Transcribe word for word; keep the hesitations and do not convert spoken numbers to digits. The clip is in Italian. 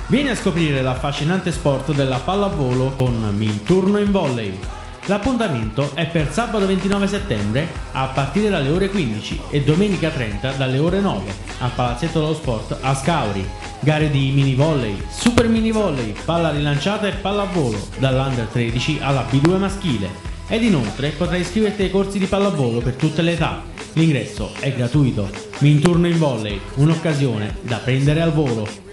Vieni a scoprire l'affascinante sport della pallavolo con Minturno in Volley. L'appuntamento è per sabato ventinove settembre a partire dalle ore quindici e domenica trenta dalle ore nove al Palazzetto dello Sport a Scauri. Gare di mini volley, super mini volley, palla rilanciata e pallavolo dall'Under tredici alla B due maschile. Ed inoltre potrai iscriverti ai corsi di pallavolo per tutte le età. L'ingresso è gratuito. Minturno in Volley, un'occasione da prendere al volo.